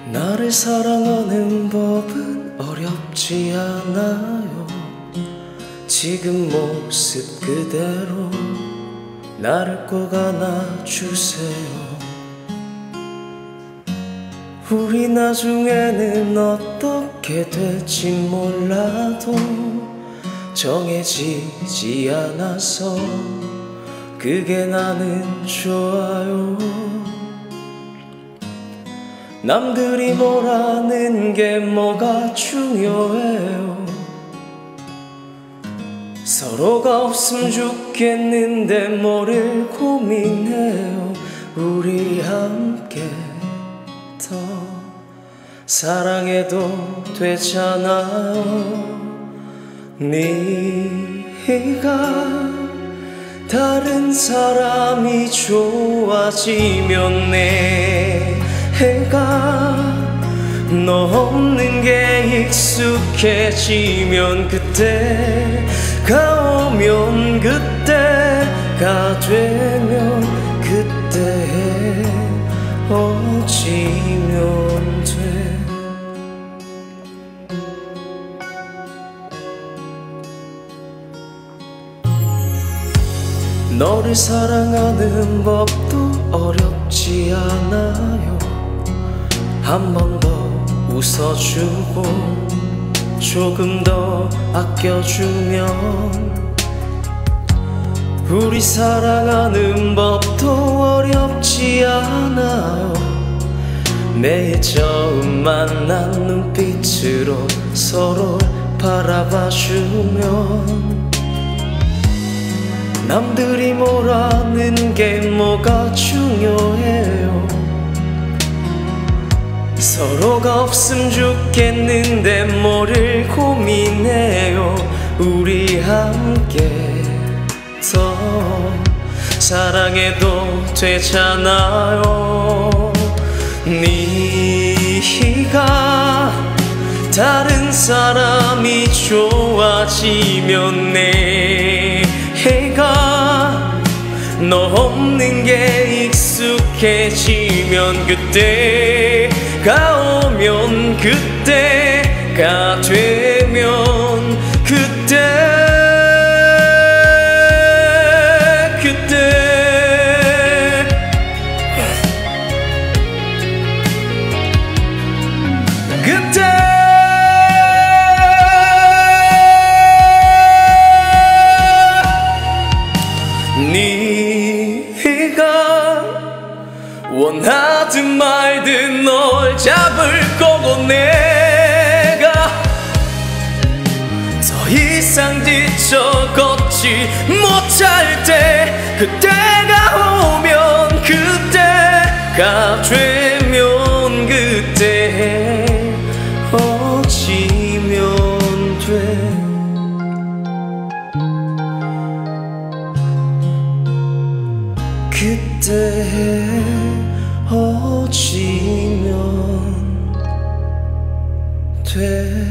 나를 사랑하는 법은 어렵지 않아요. 지금 모습 그대로 나를 꼭 안아주세요. 우리 나중에는 어떻게 될지 몰라도 정해지지 않아서 그게 나는 좋아요. 남들이 뭐라는 게 뭐가 중요해요. 서로가 없으면 좋겠는데 뭐를 고민해요. 우리 함께 더 사랑해도 되잖아요. 네가 다른 사람이 좋아지면 내가 너 없는 게 익숙해지면 그때가 오면 그때가 되면 그때 헤어지면 돼. 너를 사랑하는 법도 어렵지 않아요. 한 번 더 웃어주고 조금 더 아껴주면 우리 사랑하는 법도 어렵지 않아요. 매일 처음 만난 눈빛으로 서로 바라봐주면 남들이 뭐라는 게 뭐가 중요해요. 서로가 없으면 좋겠는데 뭐를 고민해요. 우리 함께 더 사랑해도 되잖아요. 네가 다른 사람이 좋아지면 내가 너 없는 게 익숙해지면 그때가 오면 그때가 되면 그때 네가 원하든 말든 널 잡을 거고 내가 더 이상 뒤쳐 걷지 못할 때 그때가 오면 그때가 되면 그때 헤어지면 돼. 그때 헤어지면 돼.